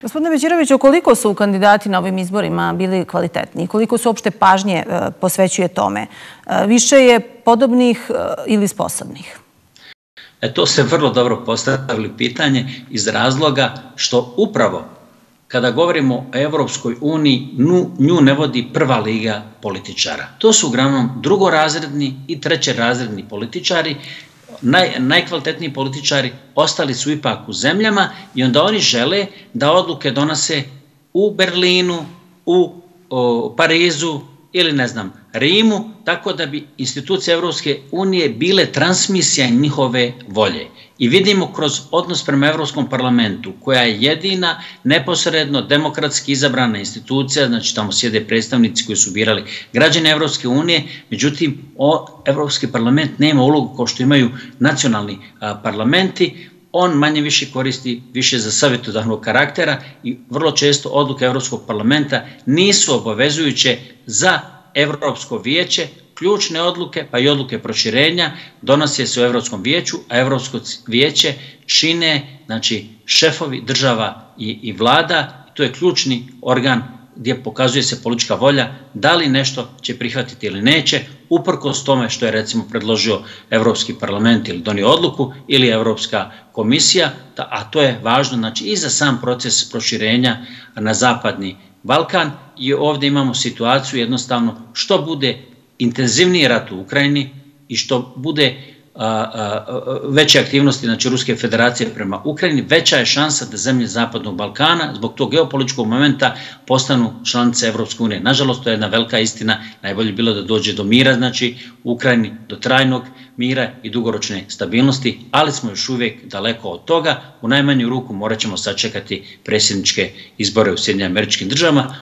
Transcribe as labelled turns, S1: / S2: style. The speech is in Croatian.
S1: Gospodine Bećiroviću, koliko su kandidati na ovim izborima bili kvalitetni? Koliko su uopšte pažnje posvećuje tome? Više je podobnih ili sposobnih?
S2: To ste vrlo dobro postavili pitanje iz razloga što upravo kada govorimo o Evropskoj uniji, nju ne vodi prva liga političara. To su uglavnom drugorazredni i trećerazredni političari. Najkvalitetniji političari ostali su ipak u zemljama i onda oni žele da odluke donose u Berlinu, u Parizu ili ne znam, Rimu, tako da bi institucije Evropske unije bile transmisija njihove volje. I vidimo kroz odnos prema Evropskom parlamentu, koja je jedina neposredno demokratski izabrana institucija, znači tamo sjede predstavnici koji su birali građane Evropske unije, međutim, Evropski parlament nema ulogu kao što imaju nacionalni parlamenti, on manje više koristi više za savjetodavnog karaktera i vrlo često odluke Evropskog parlamenta nisu obavezujuće za Evropsko vijeće. Ključne odluke, pa i odluke proširenja, donose se u Evropskom vijeću, a Evropsko vijeće čine šefovi država i vlada. To je ključni organ gdje pokazuje se politička volja da li nešto će prihvatiti ili neće, uprkos tome što je recimo predložio Evropski parlament ili donio odluku ili Evropska komisija, a to je važno i za sam proces proširenja na Zapadni Balkan. I ovdje imamo situaciju jednostavno što bude intenzivniji rat u Ukrajini i što bude veće aktivnosti Ruske federacije prema Ukrajini, veća je šansa da zemlje Zapadnog Balkana zbog tog geopolitičkog momenta postanu članice Evropske unije. Nažalost, to je jedna velika istina. Najbolje bilo da dođe do mira, u Ukrajini, do trajnog mira i dugoročne stabilnosti, ali smo još uvijek daleko od toga. U najmanju ruku morat ćemo sačekati predsjedničke izbore u Sjedinjenim Američkim Državama.